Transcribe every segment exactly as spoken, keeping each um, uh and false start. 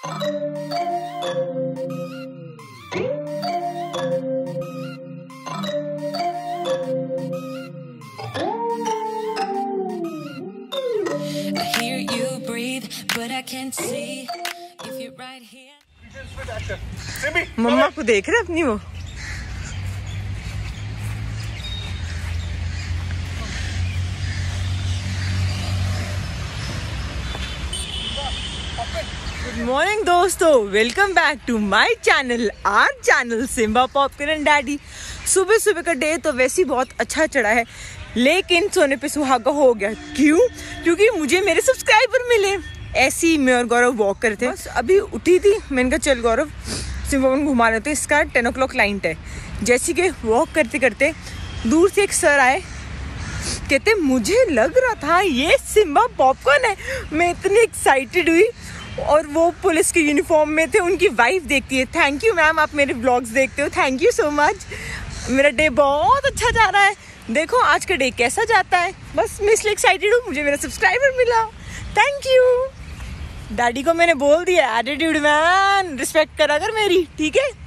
मम्मा को देख रहे अपनी वो। गुड मॉर्निंग दोस्तों, welcome back to my channel, our channel Simba popcorn and daddy. सुबह सुबह का डे तो वैसे ही बहुत अच्छा चढ़ा है, लेकिन सोने पे सुहागा हो गया। क्यों? क्योंकि मुझे मेरे सब्सक्राइबर मिले। ऐसे ही मैं और गौरव वॉक कर थे, बस अभी उठी थी। मैंने कहा चल गौरव सिम्बा को घुमा रहे थे, इसका टेन ओ क्लॉक लाइन है। जैसे कि वॉक करते करते दूर से एक सर आए, कहते मुझे लग रहा था ये सिम्बा पॉपकॉर्न है। मैं इतनी एक्साइटेड हुई, और वो पुलिस की यूनिफॉर्म में थे, उनकी वाइफ देखती है। थैंक यू मैम, आप मेरे व्लॉग्स देखते हो, थैंक यू सो मच। मेरा डे बहुत अच्छा जा रहा है। देखो आज का डे कैसा जाता है, बस मैं इसलिए एक्साइटेड हूँ, मुझे मेरा सब्सक्राइबर मिला। Thank you. डैडी को मैंने बोल दिया एटीट्यूड मैन, रिस्पेक्ट करा कर मेरी, ठीक है।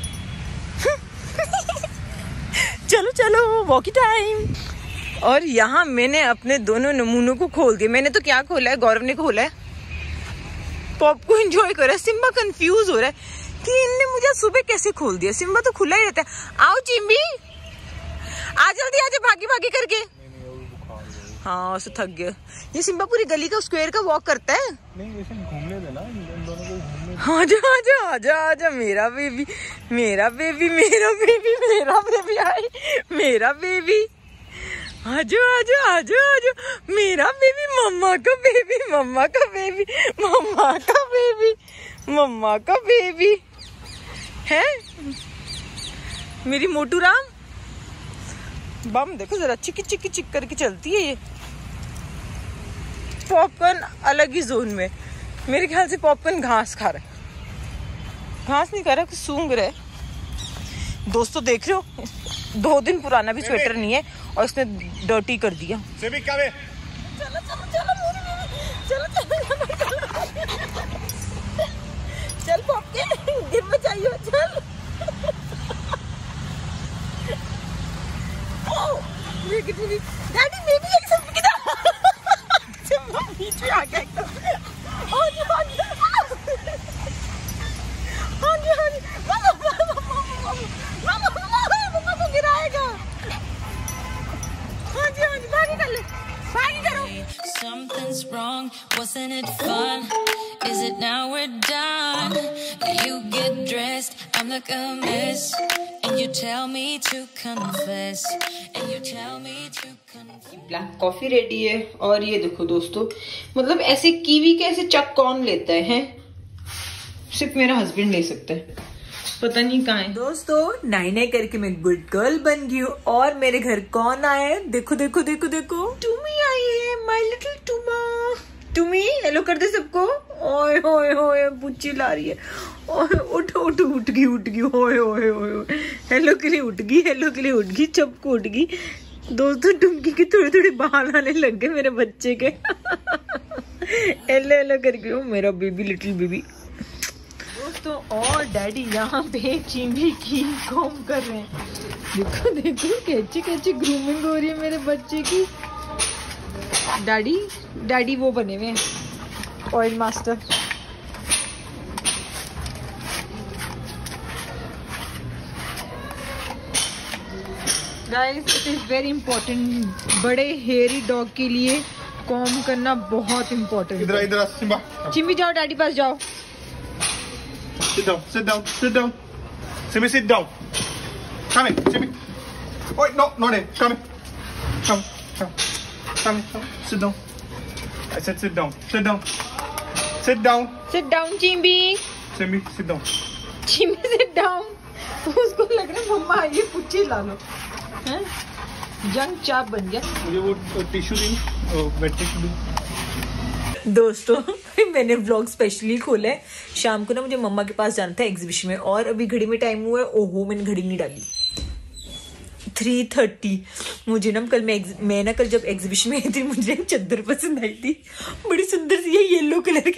चलो चलो वॉकी टाइम। और यहाँ मैंने अपने दोनों नमूनों को खोल दिया। मैंने तो क्या खोला है, गौरव ने खोला है। पॉप को एंजॉय कर रहा है। सिम्बा कंफ्यूज हो रहा है कि इनने मुझे सुबह कैसे खोल दिया। सिम्बा तो खुला ही रहता है। आओ चिम्बी, आ जल्दी आजा, भागी भागी करके। हाँ उससे थक गया। ये सिम्बा पूरी गली का स्क्वायर का वॉक करता है। नहीं वैसे घूमने देना, इन दोनों को घूमने। आजा आजा आजा आजा, मेरा बेबी मेरा बेबी मेरा बेबी मेरा बेबी आए मेरा बेबी। आजो आजो आजो आजो, मेरा बेबी, मम्मा का बेबी, मम्मा का बेबी, मम्मा का बेबी, मम्मा का बेबी है मेरी मोटू राम। बम देखो जरा, चिक चिक चिक करके चलती है ये। पॉपकॉर्न अलग ही जोन में। मेरे ख्याल से पॉपकॉर्न घास खा रहा है। घास नहीं खा रहा, कुछ सूंघ रहा है। दोस्तों देख रहे हो, दो दिन पुराना भी स्वेटर नहीं है और इसने डर्टी कर दिया। चलो चलो चलो चलो चलो चल पॉपकॉर्न, गिर बचाइयो, चल। डैडी मैं भी एक साथ किधर बीच में आ गया एकदम। हाँ जी हाँ जी हाँ जी हाँ जी, मम्मा को गिराएगा। हाँ जी हाँ जी, भागी कर ले, भागी करो। Something's wrong, wasn't it fun? Is it now we're done? You get dressed, I'm like a mess, and you tell me to confess, and you tell me to confess. Black coffee ready है। और ये देखो दोस्तों, मतलब ऐसे kiwi के ऐसे चक कौन लेता है, हैं? सिर्फ मेरा हस्बैंड ले सकता है, पता नहीं कहाँ है। दोस्तों नाई नाई करके मैं गुड गर्ल बन गई हूँ। और मेरे घर कौन आया है, देखो देखो देखो देखो, टूमी आई है, माय लिटिल टूमा। टूमी हेलो कर दे सबको। ओए होए होए, पुच्ची ला रही है। ओए उठ उठ उठ गई उठ गई, ओए ओए ओए, हेलो के लिए उठ गई, हेलो के लिए उठ गई, चपको उठ गई। दोस्तों टुमकी की थोड़ी थोड़ी बाल आने लग गए मेरे बच्चे के। हेलो हेलो करके, मेरा बेबी, लिटिल बेबी। दोस्तों और डैडी यहाँ पे चिंबी की कॉम कर रहे हैं। देखो देखो कैची कैची ग्रूमिंग हो रही है मेरे बच्चे की। डैडी डैडी वो बने हुए हैं oil master. Guys it is very important, बड़े हेयरी डॉग के लिए कॉम करना बहुत इम्पोर्टेंट। इधर इधर सिम्बा, चिंबी जाओ, डैडी पास जाओ। Sit down, sit down, sit down. Simmy, sit down. Come in, Simmy. Wait, no, not in. Come in. Come, come, come in. Come. Sit down. I said sit down. Sit down. Sit down. Sit down, चिंबी। Simmy, sit down. चिंबी sit down। उसको लग रहा है मम्मा ये पुच्ची ला लो, हैं? जंग चाप बन गया। मुझे वो टिश्यू दी, वेट टिश्यू दी। दोस्तों मैंने व्लॉग स्पेशली खोला है। शाम को ना मुझे मम्मा के पास जाना था एग्जीबिशन में, और अभी घड़ी में टाइम हुआ है, ओहो मैंने घड़ी नहीं डाली, थ्री थर्टी। मुझे ना कल मैं मैं ना कल जब एग्जीबिशन में आई थी, मुझे चद्दर पसंद आई थी, बड़ी सुंदर सी है येलो कलर की। मैंने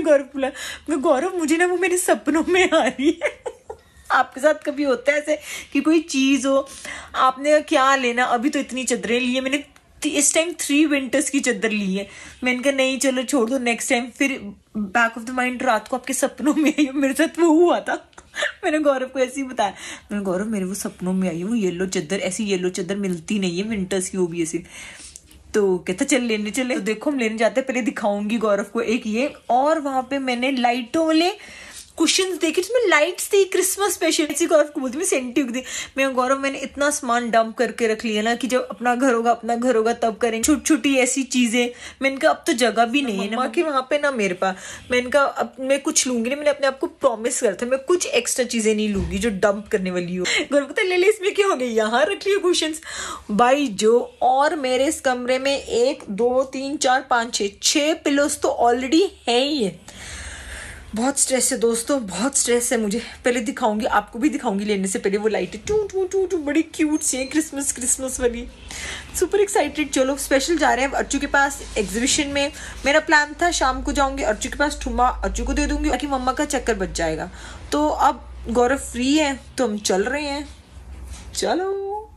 गौरव को बुलाया, मैं गौरव मुझे ना वो मेरे सपनों में आ रही है। आपके साथ कभी होता है ऐसे कि कोई चीज हो, आपने क्या लेना, अभी तो इतनी चादरें ली है मैंने, इस टाइम थ्री विंटर्स की चादर ली है, मैंने कहा नहीं चलो छोड़ दो नेक्स्ट टाइम, फिर बैक ऑफ द माइंड रात को आपके सपनों में आई, मेरे साथ वो हुआ था। मैंने गौरव को ऐसे ही बताया, मैंने गौरव मेरे वो सपनों में आई है वो येलो चादर, ऐसी येलो चादर मिलती नहीं है विंटर्स की, वो भी ऐसी। तो कहता चल लेने चले, तो देखो हम लेने जाते हैं, पहले दिखाऊंगी गौरव को एक ये, और वहां पे मैंने लाइटों वाले कुशन्स देखे जिसमें लाइट्स थी, क्रिसमस स्पेशल। इसी गौरव को बोलती मैं सेंटी दी, मैं गौरव मैंने इतना सामान डंप करके रख लिया ना कि जब अपना घर होगा अपना घर होगा तब करेंगे, छोटी छोटी ऐसी चीजें। मैंने कहा अब तो जगह भी नहीं है ना कि वहां पे ना मेरे पास, मैंने कहा अब मैं कुछ लूंगी नहीं, मैंने अपने आप को प्रॉमिस करा था मैं कुछ एक्स्ट्रा चीजें नहीं लूंगी जो डंप करने वाली हो। गौरव कहता ले ले इसमें क्या हो गया, यहाँ रख लियो कुशन्स भाई जो। और मेरे इस कमरे में एक दो तीन चार पाँच छः छः पिलोस तो ऑलरेडी है ही है। बहुत स्ट्रेस है दोस्तों, बहुत स्ट्रेस है मुझे। पहले दिखाऊंगी, आपको भी दिखाऊंगी लेने से पहले वो लाइटें टू टू टू टू बड़ी क्यूट सी क्रिसमस क्रिसमस वाली, सुपर एक्साइटेड। चलो स्पेशल जा रहे हैं अर्चू के पास एग्जीबिशन में। मेरा प्लान था शाम को जाऊंगी अर्चू के पास, ठुमा अर्चू को दे दूंगी ताकि मम्मा का चक्कर बच जाएगा। तो अब गौरव फ्री है तो हम चल रहे हैं, चलो।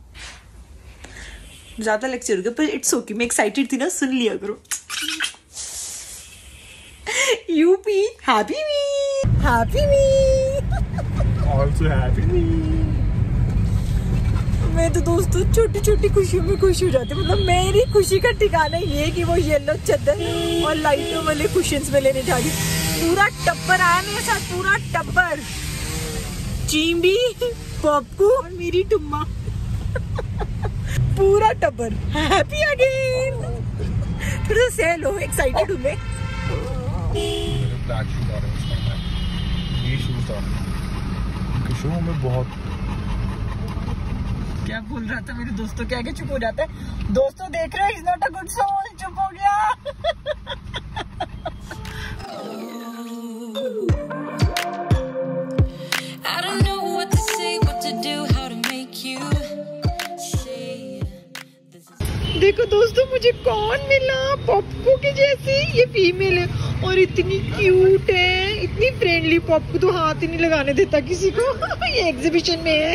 ज्यादा लेक्चर हो गया पर इट्स ओके, मैं एक्साइटेड थी ना, सुन लिया करो। यूपी happy me, happy me, also happy me. मैं तो दोस्तों छोटी छोटी खुशियों में खुश हो जाती हूँ। मतलब मेरी खुशी का ठिकाना ये कि वो येलो चादर और लाइटों वाले कुशन्स में लेने जा रही। पूरा टब्बर आया मेरे साथ, पूरा टब्बर, चींबी, पप्पू और मेरी टुम्मा, पूरा टब्बर हैप्पी अगेन। थोड़ा सेल हो, एक्साइटेड हूँ मैं। ब्लैक शूज आ रहे हैं, ये शूज आ रहे हैं, शू में बहुत क्या बोल रहा था मेरे दोस्तों के आगे चुप हो जाता है। दोस्तों देख रहे हो, is not a good soul, चुप हो गया। I don't know what to say, what to do, how to make you see. देखो दोस्तों मुझे कौन मिला, पॉपको की जैसी, ये फीमेल है और इतनी क्यूट है, इतनी फ्रेंडली। पॉपको तो हाथ ही नहीं लगाने देता किसी को। ये एग्जीबिशन में है।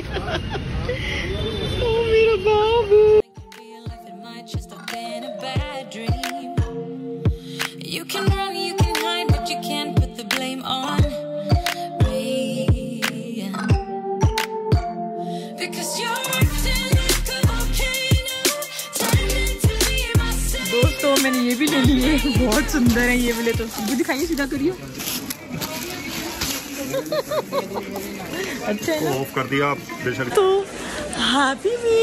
ओ मेरा बाबू। You can run, you can hide, but you can't put the blame on me. Because you're acting like a volcano, turning to me myself. दोस्तों मैंने ये भी ले लिए, बहुत सुंदर है ये वाले। तो वो दिखाइए, सीधा करियो। अच्छा है ना? ऑफ कर दिया बेशक। तो हैप्पी मी।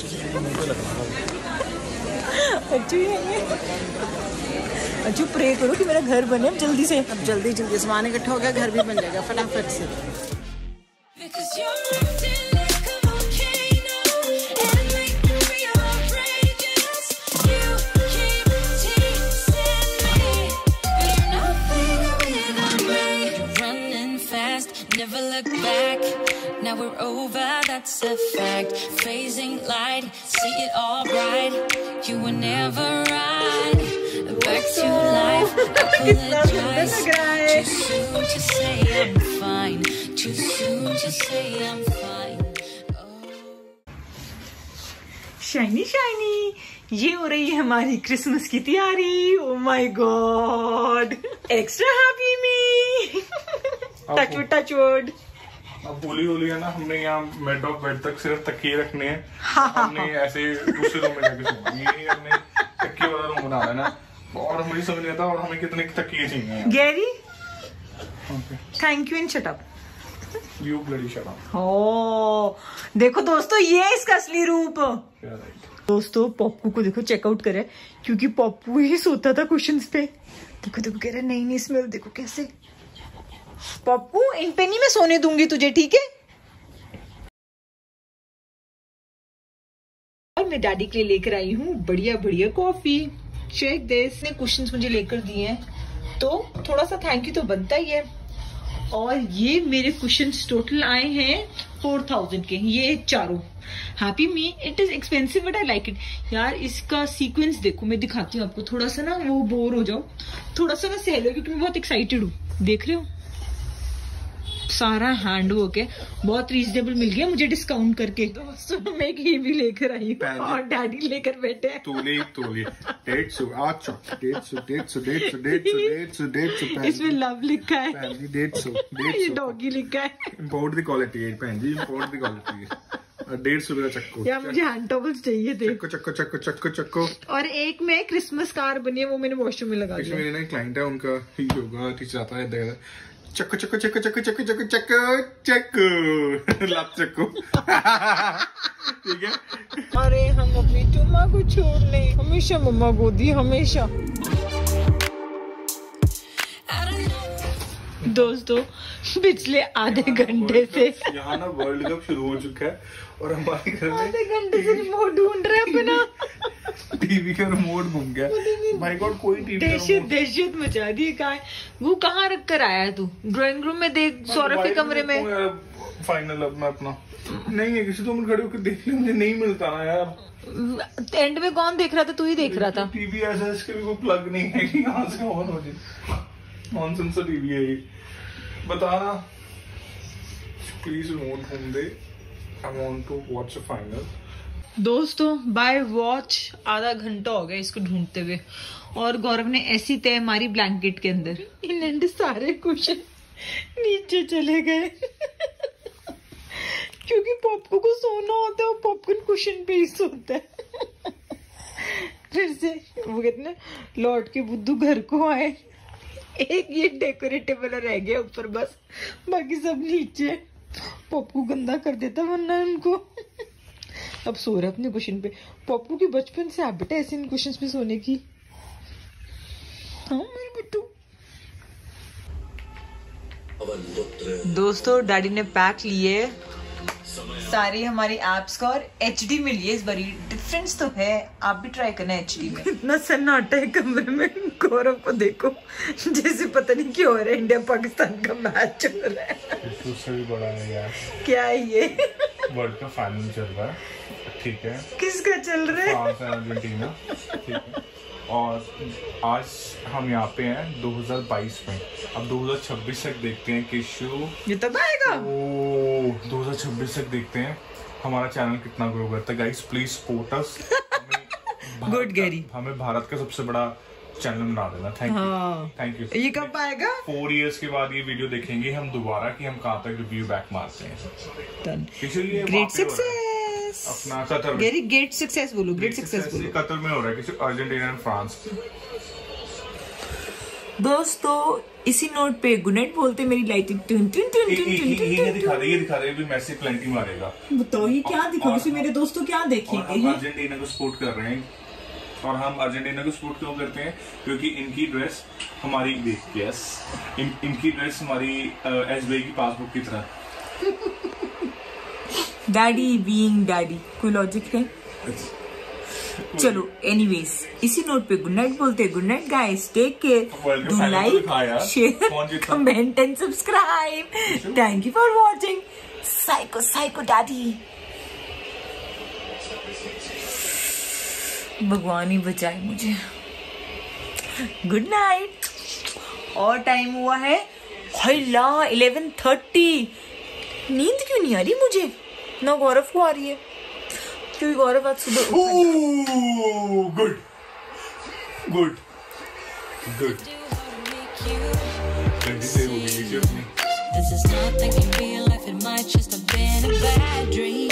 अच्छी है। अच्छी प्रे करो कि मेरा घर बने अब जल्दी से। अब जल्दी जल्दी सामान इकट्ठा हो गया, घर भी बन जाएगा फटाफट से। Because you're acting like a volcano and make me feel outrageous. You keep teasing me, but you're nothing without me. You're running fast, never look back. Now we're over, that's a fact. Phasing light, see it all bright. You were never right. Back to life, apologize. Too soon to say I'm fine. Too soon to say I'm fine. Shiny shiny, ये हो रही है हमारी Christmas की तैयारी। Oh my god, extra happy me. Touch wood touch wood. अब होली होली है ना, हमने यहाँ बेड ऑफ बेड तक सिर्फ तकिए रखने हैं। हमने ऐसे दूसरे रूम में जाके सोना, ये हमने तकिए वाला रूम बना लेना। और मुझे समझ नहीं आता और हमें कितने तकिए चाहिए। Gary thank you and shut up. You bloody shut up. Oh देखो दोस्तों, ये इसका असली रूप। दोस्तों पप्पू को देखो चेकआउट करे, क्योंकि पप्पू ही सोता था कुशन्स पे। देखो देखो कह रहा नहीं नहीं स्मेल देखो कैसे। पप्पू इन पे नहीं मैं सोने दूंगी तुझे, ठीक है? और मैं डैडी के लिए लेकर आई हूँ बढ़िया बढ़िया कॉफी। चेक दिस, ने कुशन्स मुझे लेकर दिए हैं तो थोड़ा सा थैंक यू तो बनता ही है। और ये मेरे कुशन्स टोटल आए हैं फोर थाउजेंड के ये चारों। Happy me, it is expensive but I like it. यार इसका सीक्वेंस देखो, मैं दिखाती हूँ आपको, थोड़ा सा ना वो बोर हो जाओ, थोड़ा सा ना सहलो, क्योंकि मैं बहुत एक्साइटेड हूँ। देख रहे हो सारा हैंड वर्क है, बहुत रीजनेबल मिल गया मुझे डिस्काउंट करके। दोस्तों मैं ये भी लेकर आई हूँ और डैडी लेकर बैठे हैं। तोले तोले डेढ़ सौ अच्छा डेढ़ सौ डेढ़ सौ डेढ़ सौ डेढ़ सौ डेढ़ सौ डेढ़ सौ इसमें लव लिखा है, डेढ़ सौ डेढ़ ये सौ डॉगी लिखा है। इंपोर्ट दी क्वालिटी है भैन जी, इंपोर्ट दी क्वालिटी है। डेढ़ सौ का चक्को यार मुझे हैंड टॉवल्स चाहिए थे। चक्को चक्को चक्को चक्को चक्को। और एक में क्रिसमस कार बनी है, वो मैंने वॉशरूम में लगा दिया। मेरे ना क्लाइंट है, उनका ही होगा टीचर आता है, चक्को चक्को चक्को चक्को चक्को चक्को चक्को चक्को लात चक्को। ठीक है। अरे हम अपनी टुम्मा को छोड़ लें, हमेशा मम्मा गोदी, हमेशा। दोस्तों पिछले आधे घंटे से यहाँ ना वर्ल्ड कप शुरू हो चुका है और हमारे घर में आधे घंटे से रिमोट ढूंढ रहे हैं अपना। टीवी का रिमोट घूम गया। माय गॉड, कोई टीवी दहशत दहशत मचा दी। कहाँ है वो, कहाँ रख कर आया तू? ड्राइंग रूम में देख, सौरभ के कमरे में। फाइनल अब मैं अपना नहीं है, किसी तो मैं खड़े होकर देख ले, मुझे नहीं मिलता ना यार। एंड में कौन देख रहा था? तू ही देख रहा था। टीवी ऐसा इसके भी कोई प्लग नहीं है कि यहाँ से ऑन हो जाए। नॉनसेंस सा टीवी है ये। बताना प्लीज रिमोट ढूंढ दे, I want to watch a final. दोस्तों बाय वॉच आधा घंटा हो गया इसको ढूंढते हुए, और गौरव ने ऐसी तय मारी ब्लैंकेट के अंदर, इन सारे कुशन नीचे चले गए। क्योंकि पॉपको को सोना होता है और पॉपकॉर्न कुशन पे ही सोता है। फिर से वो कहते ना लौट के बुद्धू घर को आए, एक ये डेकोरेटिव वाला रह गया ऊपर बस, बाकी सब नीचे। पॉपको गंदा कर देता वरना उनको। अब सो रहा अपने कुशन पे। पॉपको की बचपन से हैबिट है ऐसे इन कुशन पे सोने की। हाँ मेरे बिट्टू। दोस्तों डैडी ने पैक लिए सारी हमारी एप्स का, और एचडी में लिए इस बारी। डिफरेंस तो है, आप भी ट्राई करना एचडी में। इतना सन्नाटा है कमरे में, गौरव को देखो जैसे पता नहीं क्यों हो रहा है, इंडिया पाकिस्तान का मैच चल रहा है। उससे भी बड़ा है यार। क्या है ये? वर्ल्ड का फाइनल चल रहा है, ठीक है। किसका चल रहा है? फ्रांस एंड अर्जेंटीना, ठीक है। और आज हम यहाँ पे हैं दो हज़ार बाईस में। अब दो हज़ार छब्बीस तक देखते हैं कि शो ये तब आएगा। ओ दो हज़ार छब्बीस तक देखते हैं हमारा चैनल कितना ग्रो करता है। Guys please support us. Good Gary, हमें भारत का सबसे बड़ा चैनल बना देना। Thank you thank you. ये कब आएगा? फोर इयर्स के बाद ये वीडियो देखेंगे हम दोबारा कि हम कहाँ तक रिव्यू बैक मारते हैं। इसलिए ग्रेट सक्सेस अपना कतर में, वेरी ग्रेट सक्सेस बोलो, ग्रेट सक्सेस बोलो। कतर में हो रहा है किसी अर्जेंटीना एंड फ्रांस। दोस्तों इसी नोट पे गुड नाइट बोलते मेरी लाइटिंग टून टून टून टून टून। ये दिखा दे, ये दिखा दे भी मैसी प्लेंटी मारेगा। बताओ ये क्या दिखाओगे? मेरे दोस्तों क्या देखेंगे? हम अर्जेंटीना को सपोर्ट कर रहे हैं, और हम अर्जेंटीना को सपोर्ट क्यों करते हैं? क्योंकि इनकी ड्रेस हमारी यस इन, इनकी ड्रेस हमारी एसबीआई की पासबुक की तरह। डैडी बीइंग डैडी, कोई लॉजिक है? चलो एनीवेज इसी नोट पे गुड नाइट बोलते हैं। Good night guys, take care, do like, share, comment and subscribe. Thank you for watching psycho psycho daddy. भगवान ही बचाए मुझे। Good night. और टाइम हुआ है हल्ला इलेवन थर्टी। नींद क्यों नहीं आ रही मुझे? ना गौरव को आ रही है, क्योंकि गौरव आज सुबह good good good. This is not thinking real life, it might just have been a bad dream.